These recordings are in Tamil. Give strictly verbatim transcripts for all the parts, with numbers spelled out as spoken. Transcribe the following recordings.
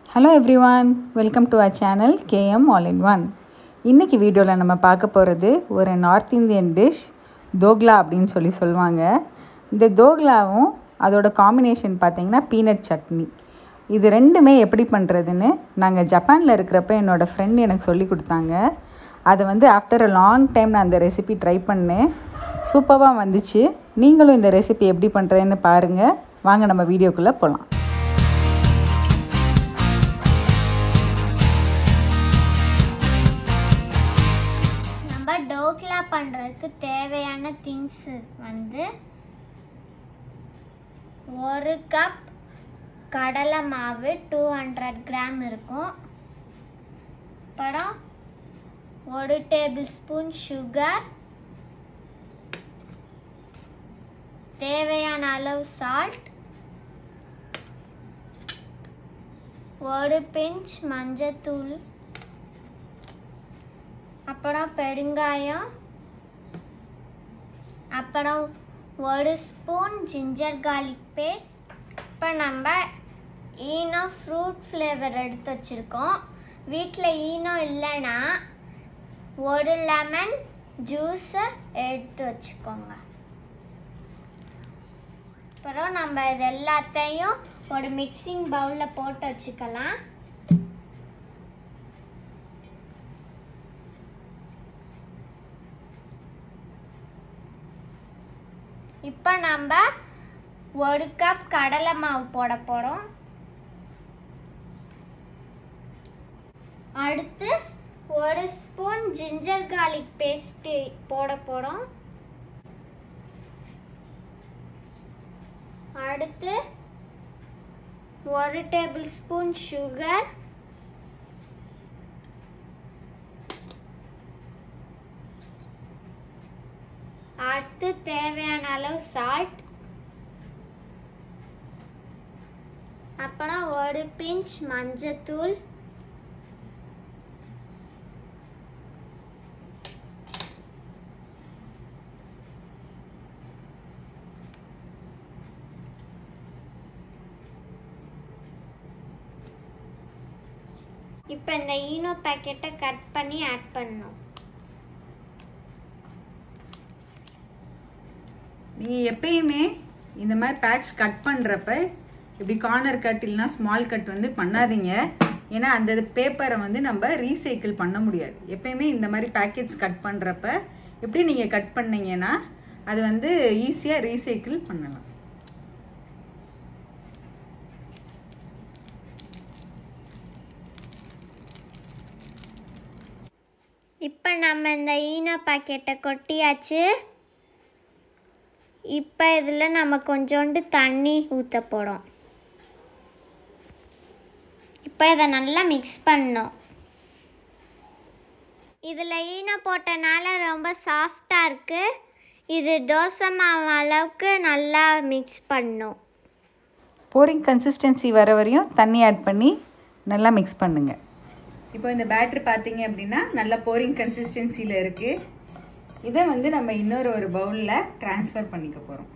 Hello everyone, welcome to our channel K M All in One. இன்னைக்கு வீடியோல நம்ம பார்க்க போறது ஒரு நார்த் இந்தியன் டிஷ் தோக்லா அப்படினு சொல்லி சொல்வாங்க. இந்த தோக்லாவும் அதோட காம்பினேஷன் பாத்தீங்கன்னா பீனட் சட்னி. இது ரெண்டுமே எப்படி பண்றதுன்னு நாங்க ஜப்பான்ல இருக்குறப்ப என்னோட friend எனக்கு சொல்லி கொடுத்தாங்க. அது வந்து after a long time நான் அந்த ரெசிபி ட்ரை பண்ணேன். சூப்பரா வந்துச்சு. நீங்களும் இந்த ரெசிபி எப்படி பண்றதுன்னு பாருங்க. வாங்க நம்ம வீடியோக்குள்ள போலாம். டோக்லா பண்றதுக்கு தேவையான திங்ஸ் வந்து ஒரு கப் கடலை மாவு two hundred கிராம் இருக்கும். அப்புறம் ஒரு டேபிள் ஸ்பூன் சுகர், தேவையான அளவு சால்ட், ஒரு பிஞ்ச் மஞ்சத்தூள், அப்புறம் பெருங்காயம், அப்புறம் ஒரு ஸ்பூன் ஜிஞ்சர் garlic பேஸ்ட். இப்போ நம்ம ஈனோ ஃப்ரூட் ஃப்ளேவர் எடுத்து வச்சுருக்கோம். வீட்டில் ஈனோ இல்லைன்னா ஒரு லெமன் ஜூஸை எடுத்து வச்சுக்கோங்க. அப்புறம் நம்ம இது எல்லாத்தையும் ஒரு மிக்சிங் பவுலில் போட்டு வச்சுக்கலாம். இப்போ நம்ம ஒரு கப் கடலை மாவு போட போறோம். அடுத்து ஒரு ஸ்பூன் ஜிஞ்சர் garlic பேஸ்ட் போட போறோம். அடுத்து ஒரு டேபிள் ஸ்பூன் சுகர், அடுத்து தேவையான அளவு சால்ட், அப்புறம் ஒரு பிஞ்ச் மஞ்சத்தூள், இப்போ இந்த ஈனோ பாக்கெட்டை கட் பண்ணி ஆட் பண்ணணும். நீங்கள் எப்பயுமே இந்த மாதிரி பேட்ச் கட் பண்ணுறப்ப இப்படி கார்னர் கட் இல்லைனா ஸ்மால் கட் வந்து பண்ணாதீங்க. ஏன்னா அந்த பேப்பரை வந்து நம்ம ரீசைக்கிள் பண்ண முடியாது. எப்பயுமே இந்த மாதிரி பேக்கெட்ஸ் கட் பண்ணுறப்ப எப்படி நீங்கள் கட் பண்ணீங்கன்னா அது வந்து ஈஸியாக ரீசைக்கிள் பண்ணலாம். இப்போ நம்ம இந்த ஈனோ பாக்கெட்டை கொட்டியாச்சு. இப்போ இதில் நம்ம கொஞ்சோண்டு தண்ணி ஊற்ற போகிறோம். இப்போ இதை நல்லா மிக்ஸ் பண்ணணும். இதில் ஈனோ போட்டனால ரொம்ப சாஃப்டாக இருக்குது. இது தோசை மாவு அளவுக்கு நல்லா மிக்ஸ் பண்ணணும். போரிங் கன்சிஸ்டன்சி வர வரையும் தண்ணி ஆட் பண்ணி நல்லா மிக்ஸ் பண்ணுங்க. இப்போ இந்த பேட்டர் பார்த்தீங்க அப்படின்னா நல்ல போரிங் கன்சிஸ்டன்சியில் இருக்குது. இதை வந்து நம்ம இன்னொரு ஒரு பவுலில் ட்ரான்ஸ்ஃபர் பண்ணிக்க போகிறோம்.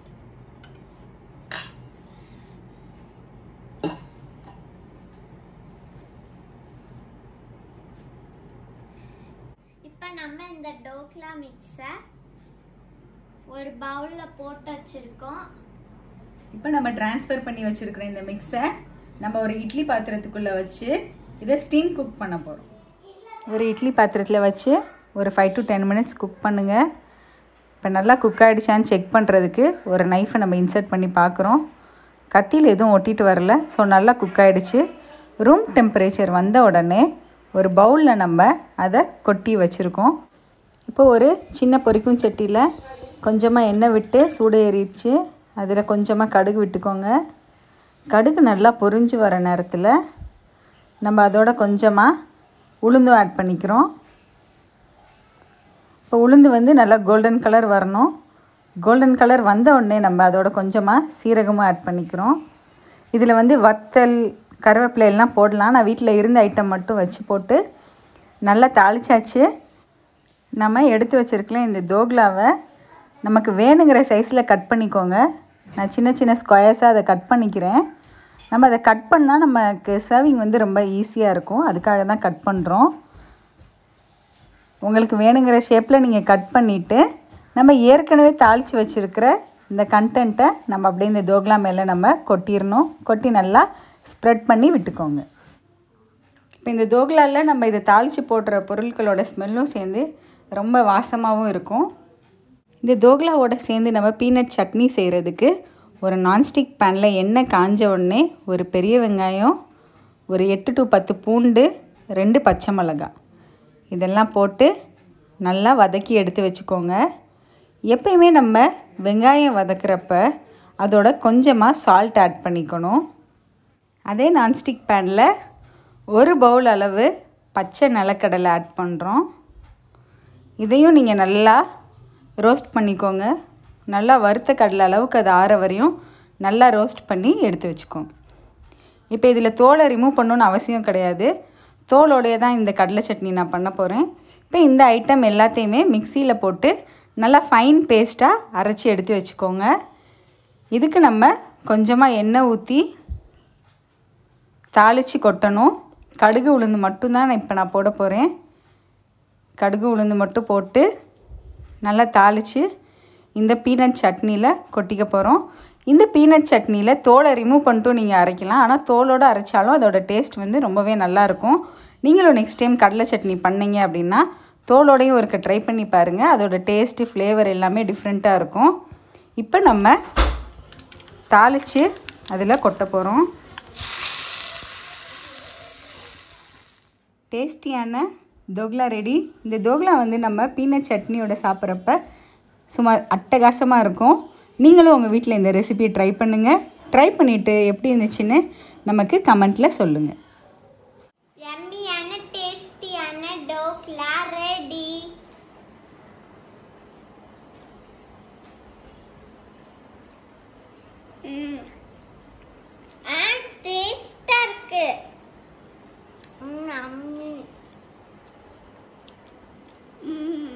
இப்போ நம்ம இந்த டோக்லா மிக்ஸை ஒரு பவுலில் போட்டு வச்சுருக்கோம். இப்போ நம்ம ட்ரான்ஸ்ஃபர் பண்ணி வச்சுருக்கிற இந்த மிக்ஸை நம்ம ஒரு இட்லி பாத்திரத்துக்குள்ளே வச்சு இதை ஸ்டீம் குக் பண்ண போகிறோம். ஒரு இட்லி பாத்திரத்தில் வச்சு ஒரு five to ten minutes cook பண்ணுங்கள். இப்போ நல்லா குக் ஆகிடுச்சான்னு செக் பண்ணுறதுக்கு ஒரு நைஃபை நம்ம இன்சர்ட் பண்ணி பார்க்குறோம். கத்தியில் எதுவும் ஒட்டிட்டு வரல. ஸோ நல்லா குக் ஆகிடுச்சு. ரூம் டெம்பரேச்சர் வந்த உடனே ஒரு பவுலில் நம்ம அதை கொட்டி வச்சுருக்கோம். இப்போ ஒரு சின்ன பொரிக்கும் சட்டியில் கொஞ்சமாக எண்ணெய் விட்டு சூடு ஏறிடுச்சு. அதில் கொஞ்சமாக கடுகு விட்டுக்கோங்க. கடுகு நல்லா பொரிஞ்சு வர நேரத்தில் நம்ம அதோட கொஞ்சமாக உளுந்தும் ஆட் பண்ணிக்கிறோம். இப்போ உளுந்து வந்து நல்லா கோல்டன் கலர் வரணும். கோல்டன் கலர் வந்த உடனே நம்ம அதோட கொஞ்சமாக சீரகமும் ஆட் பண்ணிக்கிறோம். இதில் வந்து வத்தல் கருவேப்பிலை எல்லாம் போடலாம். நான் வீட்டில் இருந்த ஐட்டம் மட்டும் வச்சு போட்டு நல்லா தாளிச்சாச்சு. நம்ம எடுத்து வச்சுருக்கலாம் இந்த தோக்லாவை நமக்கு வேணுங்கிற சைஸில் கட் பண்ணிக்கோங்க. நான் சின்ன சின்ன ஸ்கொயர்ஸாக அதை கட் பண்ணிக்கிறேன். நம்ம அதை கட் பண்ணால் நமக்கு சர்விங் வந்து ரொம்ப ஈஸியாக இருக்கும். அதுக்காக தான் கட் பண்ணுறோம். உங்களுக்கு வேணுங்கிற ஷேப்பில் நீங்கள் கட் பண்ணிவிட்டு நம்ம ஏற்கனவே தாளித்து வச்சுருக்கிற இந்த கண்டென்ட்டை நம்ம அப்படியே இந்த தோக்லா மேலே நம்ம கொட்டிடணும். கொட்டி நல்லா ஸ்ப்ரெட் பண்ணி விட்டுக்கோங்க. இப்போ இந்த தோக்லாவில் நம்ம இதை தாளித்து போடுற பொருட்களோட ஸ்மெல்லும் சேர்ந்து ரொம்ப வாசமாகவும் இருக்கும். இந்த தோக்லாவோட சேர்ந்து நம்ம பீனட் சட்னி செய்கிறதுக்கு ஒரு நான்ஸ்டிக் பேனில் எண்ணெய் காஞ்ச உடனே ஒரு பெரிய வெங்காயம், ஒரு எட்டு டு பத்து பூண்டு, ரெண்டு பச்சை மிளகாய் இதெல்லாம் போட்டு நல்லா வதக்கி எடுத்து வச்சுக்கோங்க. எப்பயுமே நம்ம வெங்காயம் வதக்கிறப்ப அதோட கொஞ்சமாக சால்ட் ஆட் பண்ணிக்கணும். அதே நான்ஸ்டிக் பேனில் ஒரு பவுல் அளவு பச்சை நிலக்கடலை ஆட் பண்ணுறோம். இதையும் நீங்கள் நல்லா ரோஸ்ட் பண்ணிக்கோங்க. நல்லா வறுத்த கடலை அளவுக்கு அது ஆற வரையும் நல்லா ரோஸ்ட் பண்ணி எடுத்து வச்சுக்கோங்க. இப்போ இதில் தோலை ரிமூவ் பண்ணணுன்னு அவசியம் கிடையாது. தோலோடைய தான் இந்த கடலை சட்னி நான் பண்ண போகிறேன். இப்போ இந்த ஐட்டம் எல்லாத்தையுமே மிக்சியில் போட்டு நல்லா ஃபைன் பேஸ்ட்டாக அரைச்சி எடுத்து வச்சுக்கோங்க. இதுக்கு நம்ம கொஞ்சமாக எண்ணெய் ஊற்றி தாளித்து கொட்டணும். கடுகு உளுந்து மட்டும்தான் இப்போ நான் போட போகிறேன். கடுகு உளுந்து மட்டும் போட்டு நல்லா தாளித்து இந்த பீனட் சட்னியில் கொட்டிக்க போகிறோம். இந்த பீனட் சட்னியில் தோலை ரிமூவ் பண்ணிட்டும் நீங்கள் அரைக்கலாம். ஆனால் தோலோடு அரைச்சாலும் அதோட டேஸ்ட் வந்து ரொம்பவே நல்லாயிருக்கும். நீங்களும் நெக்ஸ்ட் டைம் கடலை சட்னி பண்ணிங்க அப்படின்னா தோலோடையும் ஒருக்க ட்ரை பண்ணி பாருங்கள். அதோட டேஸ்ட்டு ஃப்ளேவர் எல்லாமே டிஃப்ரெண்ட்டாக இருக்கும். இப்போ நம்ம தாளித்து அதில் கொட்ட போகிறோம். டேஸ்டியான தோக்லா ரெடி. இந்த தோக்லா வந்து நம்ம பீனட் சட்னியோட சாப்பிட்றப்ப சும்மா அட்டகாசமாக இருக்கும். நீங்களும் உங்கள் வீட்டில் இந்த ரெசிபியை ட்ரை பண்ணுங்கள். ட்ரை பண்ணிவிட்டு எப்படி இருந்துச்சுன்னு நமக்கு கமெண்ட்டில் சொல்லுங்கள். யம்மியான டேஸ்டியான டோக்லா ரெடி. ம் ஆ டேஸ்டா இருக்கு. ம் அம்மி ம்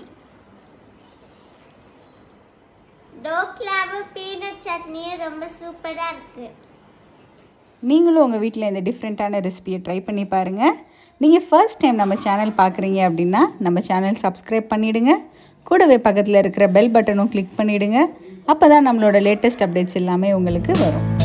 டோக்லாவும் பீனட் சட்னியும் ரொம்ப சூப்பராக இருக்குது. நீங்களும் உங்கள் வீட்டில் இந்த டிஃப்ரெண்ட்டான ரெசிபியை ட்ரை பண்ணி பாருங்கள். நீங்கள் ஃபர்ஸ்ட் டைம் நம்ம சேனல் பார்க்குறீங்க அப்படின்னா நம்ம சேனல் சப்ஸ்கிரைப் பண்ணிவிடுங்க. கூடவே பக்கத்தில் இருக்கிற பெல் பட்டனும் கிளிக் பண்ணிவிடுங்க. அப்போ தான் நம்மளோட லேட்டஸ்ட் அப்டேட்ஸ் எல்லாமே உங்களுக்கு வரும்.